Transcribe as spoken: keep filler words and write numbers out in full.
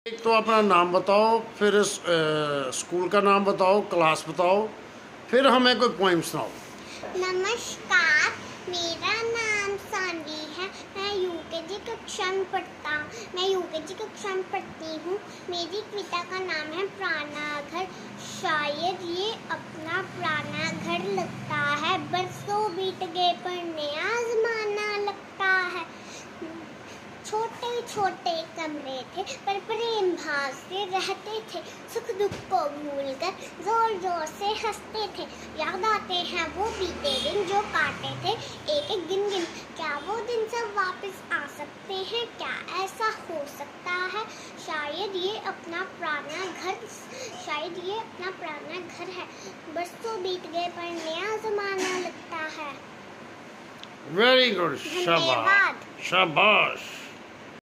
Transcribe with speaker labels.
Speaker 1: एक तो अपना नाम बताओ, फिर आ, स्कूल का नाम बताओ, क्लास बताओ, फिर हमें कोई पोइम सुनाओ।
Speaker 2: नमस्कार, मेरा नाम सानवी है। मैं यूकेजी कक्षा में पढ़ता मैं यूकेजी कक्षा में पढ़ती हूँ। मेरी कविता का नाम है पुराना घर। शायद ये अपना पुराना घर लगता है, बरसों बीत गए पर नया ज़माना लगता है। छोटे छोटे कमरे थे पर प्रेम भाव से रहते थे, सुख दुख को भूलकर जोर जोर से हंसते थे। याद आते हैं वो बीते दिन जो काटे थे एक एक गिन गिन। क्या वो दिन सब वापस आ सकते हैं? क्या ऐसा हो सकता है? शायद ये अपना पुराना घर शायद ये अपना पुराना घर है, बरसों बीत गए पर नया जमाना लगता है।
Speaker 1: वेरी गुड, शाबाश शाबाश।